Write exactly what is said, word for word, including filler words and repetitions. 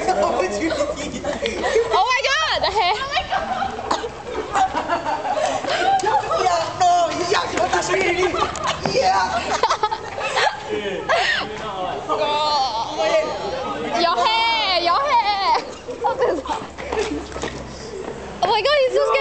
Oh my god! The hair. Yeah, no, yeah, that's really, yeah. Your hair, your hair. Oh my god, he's just